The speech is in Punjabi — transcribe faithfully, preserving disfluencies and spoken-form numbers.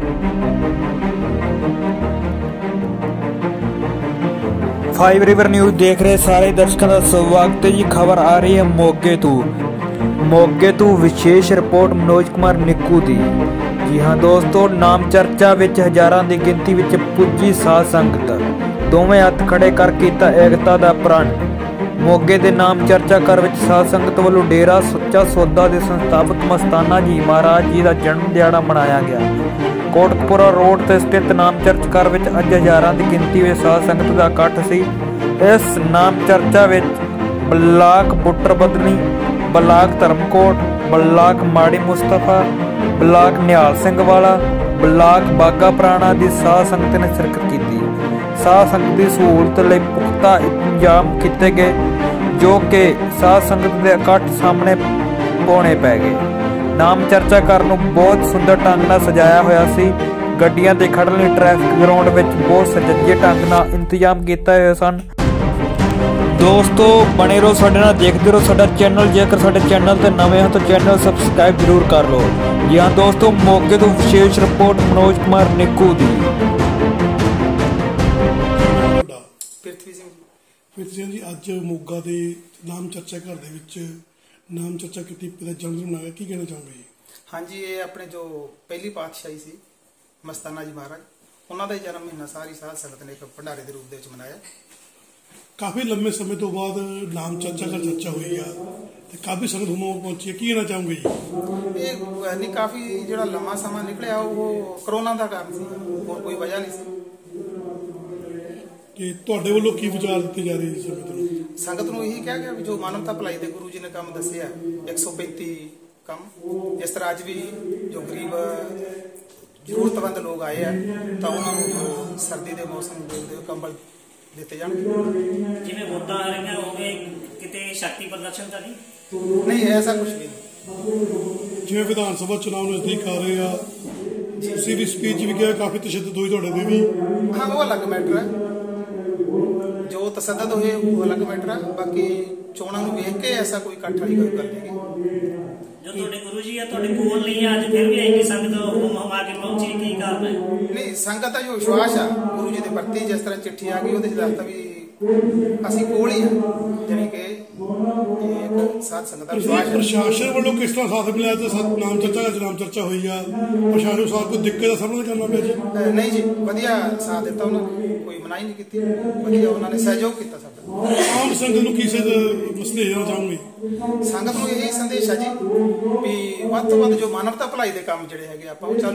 फाइव रिवर न्यूज़ देख रहे सारे दर्शकों का स्वागत है जी। खबर आ रही है मोगे तो मोगे तो विशेष रिपोर्ट मनोज कुमार निक्कू दी। जी हाँ दोस्तों, नाम चर्चा विच हजारां दी गिनती विच पुजी साध संगत दोवें हत्थ खड़े कर कीता एकता दा प्रण। मोगे दे नाम चर्चा घर विच साध संगत वालों डेरा सच्चा सौदा दे संस्थापक मस्ताना जी महाराज जी का जन्म दिहाड़ा मनाया गया। कोटकपुरा रोड ते स्थित नाम चर्च घर विच अज हजारां दी गिनती विच साध संगत दा इकट्ठ सी। इस नाम चर्चा विच block Buttar Badni, block Dharamkot, block Mari Mustafa, block निहाल सिंह वाला, ब्लाक बागा पुराना दी साध संगत ने शिरकत की। साध संगत की सहूलत लई पुख्ता इंतजाम किए गए जो कि साध संगत के इकट्ठ सामने पाने पै गए। नाम चर्चा घर नूं बहुत सुंदर ढंग नाल सजाया होया सी। गड्डियां ते खड़न लई ट्रैफिक ग्राउंड विच बहुत सजजे ढंग नाल इंतजाम किए हुए सन। दोस्तों बने रहो साडे नाल, देखते रहो साडा चैनल। जेकर साडे चैनल ते नवे हो तो चैनल सबसक्राइब जरूर कर लो। जी हाँ दोस्तों, मोगे तो विशेष रिपोर्ट मनोज कुमार निक्कू दी। ਪ੍ਰਿਥਵੀ ਜੀ ਅੱਜ ਮੋਗਾ ਦੇ ਨਾਮ ਚਰਚਾ ਘਰ ਦੇ ਵਿੱਚ ਨਾਮ ਚਰਚਾ ਕੀਤੀ, ਪਿਤਾ ਜਨਮ ਦਿਨ ਮਨਾਇਆ, ਕੀ ਕਹਿਣਾ ਚਾਹੋਗੇ ਜੀ? ਹਾਂਜੀ, ਇਹ ਆਪਣੇ ਜੋ ਪਹਿਲੀ ਪਾਤਸ਼ਾਹੀ ਸੀ ਮਸਤਾਨਾ ਜੀ ਮਹਾਰਾਜ, ਉਹਨਾਂ ਦਾ ਜਨਮ ਮਹੀਨਾ ਸਾਰੀ ਸਾਧ ਸੰਗਤ ਨੇ ਇੱਕ ਭੰਡਾਰੇ ਦੇ ਰੂਪ ਦੇ ਵਿੱਚ ਮਨਾਇਆ। ਕਾਫੀ ਲੰਮੇ ਸਮੇਂ ਤੋਂ ਬਾਅਦ ਨਾਮ ਚਰਚਾ ਘਰ ਚਰਚਾ ਹੋਈ ਆ ਤੇ ਕਾਫੀ ਸੰਗਤ ਹੁਮਾ ਪਹੁੰਚੀ ਹੈ, ਕੀ ਕਹਿਣਾ ਚਾਹੋਗੇ ਜੀ? ਇਹ ਨਹੀਂ ਕਾਫੀ ਜਿਹੜਾ ਲੰਮਾ ਸਮਾਂ ਨਿਕਲਿਆ ਉਹ ਕਰੋਨਾ ਦਾ ਕਾਰਨ ਸੀ, ਹੋਰ ਕੋਈ ਵਜ੍ਹਾ ਨਹੀਂ ਸੀ। ਕਿ ਤੁਹਾਡੇ ਵੱਲੋਂ ਕੀ ਵਿਚਾਰ ਦਿੱਤੇ ਜਾ ਰਹੇ ਸੰਗਤ ਨੂੰ? ਸੰਗਤ ਨੂੰ ਇਹੀ ਕਿਹਾ ਗਿਆ ਵੀ ਜੋ ਮਾਨਵਤਾ ਭਲਾਈ ਦੇ ਗੁਰੂ ਜੀ ਨੇ ਕੰਮ ਦੱਸਿਆ ਇੱਕ ਸੌ ਪੈਂਤੀ ਕੰਮ, ਜਿਸ ਤਰ੍ਹਾਂ ਅੱਜ ਵੀ ਜੋ ਗਰੀਬ ਜ਼ਰੂਰਤਮੰਦ ਲੋਕ ਆਏ ਆ ਤਾਂ ਉਹਨਾਂ ਨੂੰ ਜੋ ਸਰਦੀ ਦੇ ਮੌਸਮ ਦੇ ਕੰਬਲ ਦਿੱਤੇ ਜਾਣਗੇ। ਜਿਵੇਂ ਵੋਟਾਂ ਆ ਰਹੀਆਂ ਹੋਵੇ ਕਿਤੇ ਸ਼ਕਤੀ ਪ੍ਰਦਰਸ਼ਨ ਤਾਂ ਨਹੀਂ? ਨਹੀਂ, ਐਸਾ ਕੁਝ ਵੀ ਨਹੀਂ। ਜਿਵੇਂ ਵਿਧਾਨ ਸਭਾ ਚੁਣਾਵ ਨਜ਼ਦੀਕ ਆ ਰਹੇ ਆ, ਤੁਸੀਂ ਵੀ ਸਪੀਚ ਵੀ ਕਿਹਾ ਕਾਫੀ ਤਸ਼ੱਦਦ ਹੋਈ ਤੁਹਾਡੇ ਦੇ ਵੀ। ਹਾਂ, ਉਹ ਅਲੱਗ ਮੈਟਰ ਹੈ, ਜੋ ਤਸੱਦਦ ਹੋਏ ਉਹ ਅਲੱਗ ਮੈਟਰ ਹੈ। ਬਾਕੀ ਚੋਣਾਂ ਨੂੰ ਵੇਖ ਕੇ ਐਸਾ ਕੋਈ ਇਕੱਠ ਵਾਲੀ ਕੋਈ ਗੱਲ ਨਹੀਂ। ਜੋ ਤੁਹਾਡੇ ਗੁਰੂ ਜੀ ਆ ਤੁਹਾਡੇ ਕੋਲ ਨਹੀਂ ਅੱਜ ਫਿਰ ਵੀ ਇੰਨੀ ਸੰਗਤ ਹੁਮ ਹਮਾ ਕੇ ਪਹੁੰਚੀ, ਕੀ ਕਾਰਨ ਹੈ? ਨਹੀਂ, ਸੰਗਤ ਦਾ ਜੋ ਵਿਸ਼ਵਾਸ ਆ ਗੁਰੂ ਜੀ ਦੇ ਪ੍ਰਤੀ, ਜਿਸ ਤਰ੍ਹਾਂ ਚਿੱਠੀ ਆ ਗਈ ਉਹਦੇ ਚ ਦੱਸਤਾ ਵੀ ਅਸੀਂ ਕੋਲ ਹੀ ਆ, ਜਿਵੇਂ ਕਿ ਇੱਕ ਸਾਧ ਸੰਗਤ ਦਾ ਵਿਸ਼ਵਾਸ। ਪ੍ਰਸ਼ਾਸਨ ਵੱਲੋਂ ਕਿਸ ਤਰ੍ਹਾਂ ਸਾਥ ਮਿਲਿਆ ਤੇ ਨਾਮ ਚਰਚਾ ਦਾ ਨਾਮ ਚਰਚਾ ਹੋਈ ਆ, ਪ੍ਰਸ਼ਾਸਨ ਸਾਹਿਬ ਕੋਈ ਦਿੱਕਤ ਦਾ ਸਾਹਮਣਾ ਕਰਨਾ ਪਿਆ ਜੀ? ਨਹੀਂ ਜੀ, ਵਧੀਆ ਸਾਥ ਦਿੱਤਾ ਉਹਨਾਂ ਨੇ, ਕੋਈ ਮਨਾਹੀ ਨਹੀਂ ਕੀਤੀ, ਵਧੀਆ ਉਹਨਾਂ ਨੇ ਸਹਿਯੋਗ ਕੀਤਾ ਸਾਡਾ। ਆਮ ਸੰਗਤ ਨੂੰ ਕੀ ਸੰਦੇਸ਼ ਦੇਣਾ ਚਾਹੋਗੇ? ਸੰਗਤ ਨੂੰ ਇਹ ਸੰਦੇਸ਼ ਹੈ ਜੀ ਵੀ ਵੱਧ ਤੋਂ ਵੱਧ ਜੋ ਮਾਨਵਤਾ ਭਲਾਈ ਦੇ ਕੰਮ ਜਿਹੜੇ ਹੈਗੇ ਆਪਾਂ ਉਹ